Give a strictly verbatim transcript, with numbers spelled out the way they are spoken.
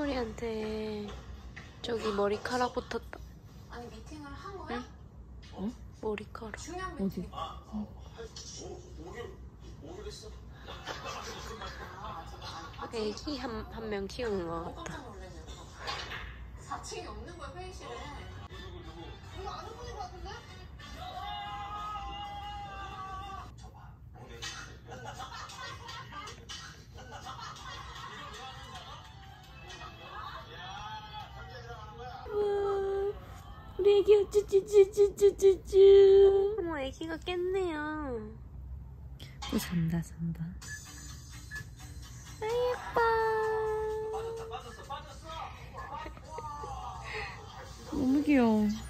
춘우리한테 저기 머리카락 붙었다. 아니 미팅을 한 거야? 응? 어? 머리카락. 어디? 어. 애기 한, 한 명 키우는 거 같다. 깜짝 놀랐네. 사 층이 없는 거야 회의실에. 이거 아는 분인 거 같은데? 우리 애기 우쭈쭈쭈쭈쭈쭈. 어머, 애기가 깼네요. 또 잔다 잔다. 아, 예뻐. 너무 귀여워.